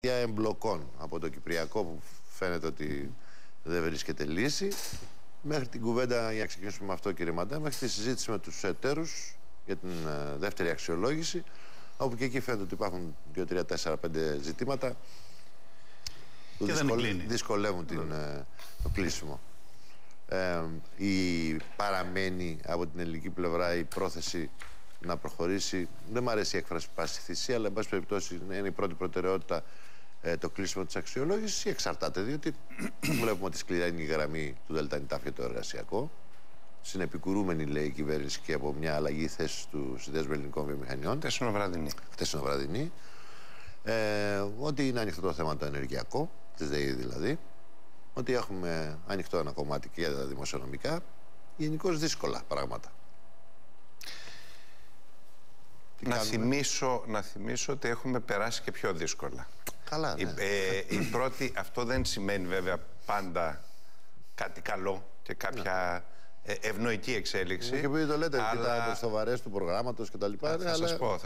εμπλοκών από το Κυπριακό που φαίνεται ότι δεν βρίσκεται λύση, μέχρι την κουβέντα, για να ξεκινήσουμε με αυτό κύριε Μαντά, μέχρι τη συζήτηση με τους εταίρους για την δεύτερη αξιολόγηση, όπου και εκεί φαίνεται ότι υπάρχουν 2, 3, 4, 5 ζητήματα που δυσκολεύουν το κλείσιμο. Παραμένει από την ελληνική πλευρά η πρόθεση να προχωρήσει. Δεν μου αρέσει η έκφραση πάση θυσία, αλλά εν πάση περιπτώσει είναι η πρώτη προτεραιότητα το κλείσιμο της αξιολόγησης, ή εξαρτάται, διότι βλέπουμε ότι σκληρά είναι η γραμμή του ΔΝΤ για το εργασιακό. Συνεπικουρούμενη, λέει η κυβέρνηση, και από μια αλλαγή θέση του Συνδέσμου Ελληνικών Βιομηχανιών. Χτεσινοβραδινή. Ότι είναι ανοιχτό το θέμα το ενεργειακό, της ΔΕΗ δηλαδή. Ότι έχουμε ανοιχτό ένα κομμάτι και για τα δημοσιονομικά. Γενικώς δύσκολα πράγματα. Να θυμίσω ότι έχουμε περάσει και πιο δύσκολα. Καλά, ναι. Η πρώτη, αυτό δεν σημαίνει βέβαια πάντα κάτι καλό και κάποια ευνοϊκή εξέλιξη. Και επειδή το λέτε, αλλά... στο βαρές του προγράμματος και τα λοιπά. Θα σας πω.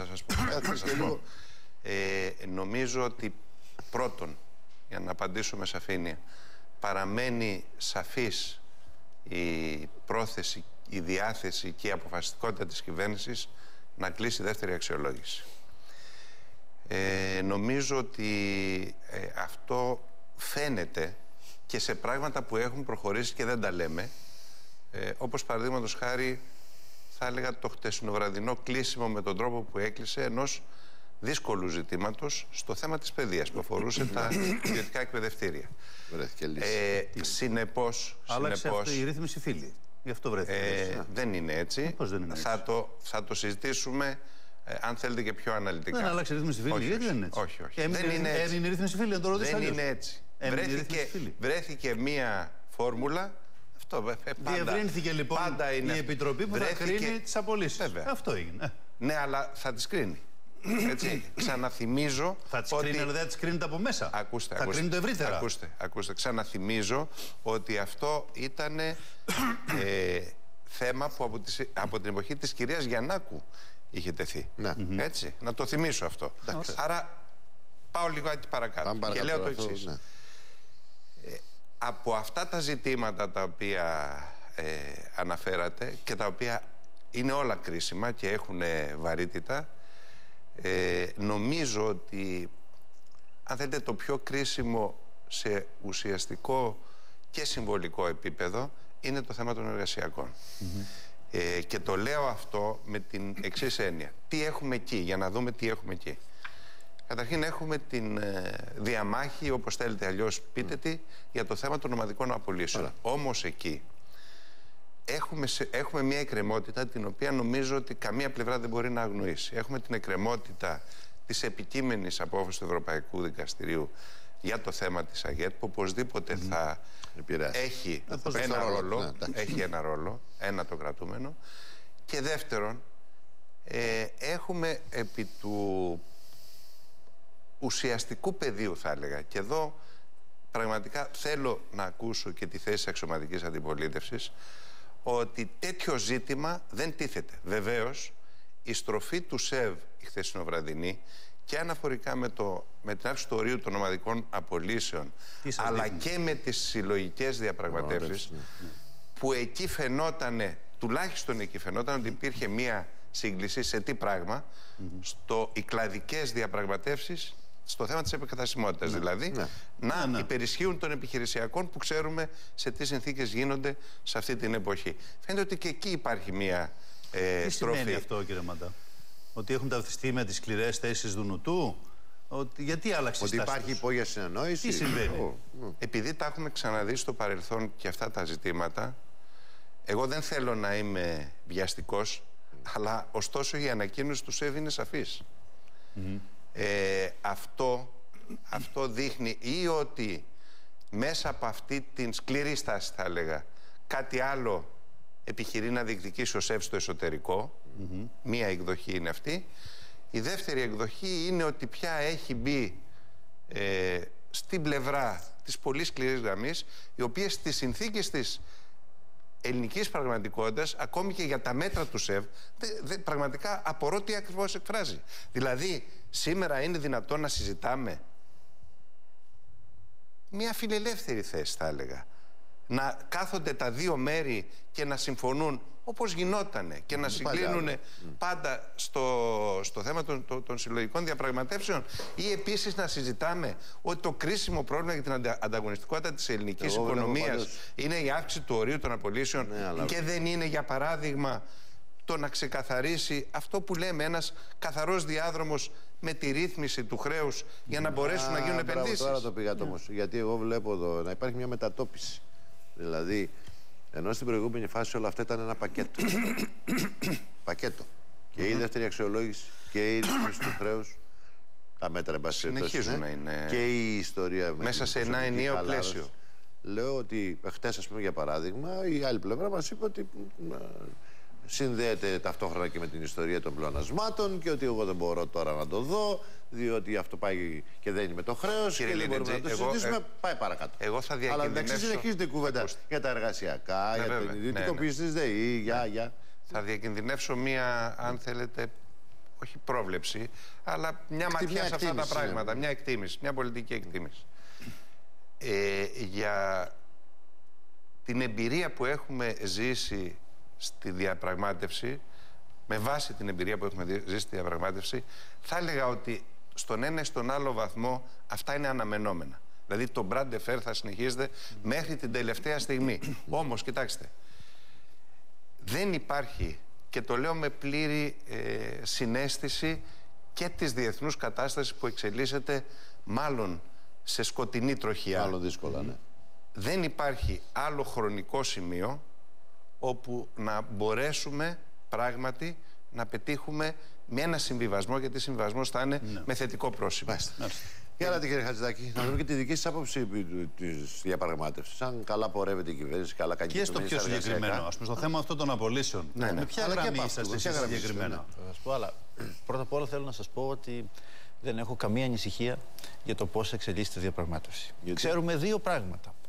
Νομίζω ότι πρώτον, για να απαντήσω με σαφήνεια, παραμένει σαφής η πρόθεση, η διάθεση και η αποφασιστικότητα της κυβέρνησης να κλείσει δεύτερη αξιολόγηση. Νομίζω ότι αυτό φαίνεται και σε πράγματα που έχουν προχωρήσει και δεν τα λέμε, όπως παραδείγματος χάρη θα έλεγα το χτεσινοβραδινό κλείσιμο με τον τρόπο που έκλεισε ενός δύσκολου ζητήματος στο θέμα της παιδείας που αφορούσε τα ιδιωτικά εκπαιδευτήρια. Συνεπώς... Άλλαξε αυτή η ρύθμιση φίλη. Γι' αυτό βρέθηκε. Δεν είναι έτσι. Πώς δεν είναι έτσι? Θα το συζητήσουμε αν θέλετε και πιο αναλυτικά. Δεν άλλαξε η ρύθμιση φίλη, γιατί δεν είναι έτσι? Όχι. Έμεινε η ρύθμιση φίλη, να το ρωτήσω. Δεν είναι έτσι. Βρέθηκε μία φόρμουλα. Διευρύνθηκε λοιπόν η Επιτροπή που θα κρίνει τις απολύσεις. Αυτό έγινε. Ναι, αλλά θα τις κρίνει. Έτσι, ξαναθυμίζω. Θα τις κρίνει, αλλά δεν θα τις κρίνεται από μέσα. Θα κρίνει το ευρύτερα. Ακούστε. Ξαναθυμίζω ότι αυτό ήταν θέμα που από την εποχή της κυρίας Γιαννάκου είχε τεθεί. Έτσι, να το θυμίσω αυτό. Άρα πάω λιγάκι παρακάτω. Και λέω το εξής. Από αυτά τα ζητήματα τα οποία αναφέρατε και τα οποία είναι όλα κρίσιμα και έχουν βαρύτητα, νομίζω ότι αν θέλετε το πιο κρίσιμο σε ουσιαστικό και συμβολικό επίπεδο είναι το θέμα των εργασιακών. Και το λέω αυτό με την εξής έννοια. Τι έχουμε εκεί, για να δούμε τι έχουμε εκεί. Καταρχήν έχουμε την διαμάχη, όπως θέλετε αλλιώς πείτε τι, για το θέμα των ομαδικών απολύσεων. Όμως εκεί έχουμε μια εκκρεμότητα την οποία νομίζω ότι καμία πλευρά δεν μπορεί να αγνοήσει. Έχουμε την εκκρεμότητα της επικείμενης απόφασης του Ευρωπαϊκού Δικαστηρίου για το θέμα της ΑΓΕΤ, που οπωσδήποτε θα έχει ένα ρόλο, ένα το κρατούμενο. Και δεύτερον, έχουμε επί του ουσιαστικού πεδίου, θα έλεγα, και εδώ πραγματικά θέλω να ακούσω και τη θέση της αξιωματικής αντιπολίτευσης, ότι τέτοιο ζήτημα δεν τίθεται. Βεβαίως, η στροφή του ΣΕΒ η χθεσινοβραδινή και αναφορικά με την αύξηση του ορίου των ομαδικών απολύσεων, αλλά και με τις συλλογικές διαπραγματεύσεις, που εκεί φαινότανε, τουλάχιστον εκεί φαινόταν ότι υπήρχε μία σύγκληση σε τι πράγμα, οι κλαδικές διαπραγματεύσεις στο θέμα της επικαταστημότητας. Δηλαδή, να υπερισχύουν των επιχειρησιακών που ξέρουμε σε τι συνθήκες γίνονται σε αυτή την εποχή. Φαίνεται ότι και εκεί υπάρχει μία στροφή. Τι σημαίνει αυτό, κύριε Μαντά? Ότι έχουν ταυτιστεί με τις σκληρές θέσεις του Νουτού? Γιατί άλλαξε η στάση? Ότι υπάρχει υπόγεια συνεννόηση? Τι συμβαίνει? Επειδή τα έχουμε ξαναδεί στο παρελθόν και αυτά τα ζητήματα, εγώ δεν θέλω να είμαι βιαστικός, αλλά ωστόσο η ανακοίνωση του ΣΕΒ είναι σαφής. Αυτό δείχνει ή ότι μέσα από αυτή την σκληρή στάση, θα έλεγα, κάτι άλλο επιχειρεί να διεκδικήσει ο ΣΕΒ στο εσωτερικό. Μία εκδοχή είναι αυτή. Η δεύτερη εκδοχή είναι ότι πια έχει μπει στην πλευρά της πολύ σκληρής γραμμής, η οποία στις συνθήκες της ελληνικής πραγματικότητας, ακόμη και για τα μέτρα του ΣΕΒ, πραγματικά απορώ τι ακριβώς εκφράζει. Δηλαδή, σήμερα είναι δυνατόν να συζητάμε μια φιλελεύθερη θέση, θα έλεγα. Να κάθονται τα δύο μέρη και να συμφωνούν όπως γινότανε και να συγκλίνουν πάντα στο θέμα των συλλογικών διαπραγματεύσεων, ή επίσης να συζητάμε ότι το κρίσιμο πρόβλημα για την ανταγωνιστικότητα της ελληνικής οικονομίας είναι η αύξηση του ορίου των απολύσεων, και δεν είναι, για παράδειγμα, το να ξεκαθαρίσει αυτό που λέμε, ένας καθαρός διάδρομος με τη ρύθμιση του χρέους για να μπορέσουν να γίνουν επενδύσεις. Τώρα το πήγατε όμως, γιατί εγώ βλέπω εδώ να υπάρχει μια μετατόπιση. Δηλαδή, ενώ στην προηγούμενη φάση όλα αυτά ήταν ένα πακέτο. Πακέτο. Και η δεύτερη αξιολόγηση και η ρύθμιση του χρέους, τα μέτρα συνεχίζουν να είναι και η ιστορία μέσα σε ένα ενιαίο πλαίσιο. Λέω ότι χτες, ας πούμε, για παράδειγμα, η άλλη πλευρά μας είπε ότι συνδέεται ταυτόχρονα και με την ιστορία των πλεονασμάτων και ότι εγώ δεν μπορώ τώρα να το δω, διότι αυτό πάει και δεν είναι με το χρέος και δεν μπορούμε να το συζητήσουμε. Πάει παρακάτω. Εγώ θα διακινδυνεύσω. Αλλά εντάξει, συνεχίζεται η κουβέντα για τα εργασιακά, για την ιδιωτικοποίηση της ΔΕΗ, Θα διακινδυνεύσω μία, αν θέλετε, όχι πρόβλεψη, αλλά μια ματιά σε αυτά τα πράγματα, μια εκτίμηση, μια πολιτική εκτίμηση. Για την εμπειρία που έχουμε ζήσει στη διαπραγμάτευση, με βάση την εμπειρία που έχουμε ζήσει στη διαπραγμάτευση, θα έλεγα ότι στον ένα ή στον άλλο βαθμό αυτά είναι αναμενόμενα. Δηλαδή το bras de fer θα συνεχίζεται μέχρι την τελευταία στιγμή. Όμως, κοιτάξτε, δεν υπάρχει, και το λέω με πλήρη συναίσθηση και της διεθνούς κατάστασης που εξελίσσεται μάλλον σε σκοτεινή τροχιά. Μάλλον δύσκολα, ναι. Δεν υπάρχει άλλο χρονικό σημείο όπου να μπορέσουμε πράγματι να πετύχουμε με ένα συμβιβασμό, γιατί συμβιβασμός θα είναι με θετικό πρόσημο. Για άλλα, κύριε Χατζηδάκη, να δούμε και τη δική σας άποψη της διαπραγμάτευσης. Αν καλά πορεύεται η κυβέρνηση, καλά κάνει και στο πιο συγκεκριμένο, ας πούμε, στο θέμα αυτών των απολύσεων. Με ποια γραμμή είσαστε εσείς συγκεκριμένα? Θα σας πω, αλλά πρώτα απ' όλα θέλω να σας πω ότι δεν έχω καμία ανησυχία για το πώς εξελίσσεται η διαπραγμάτευση. Ξέρουμε δύο πράγματα.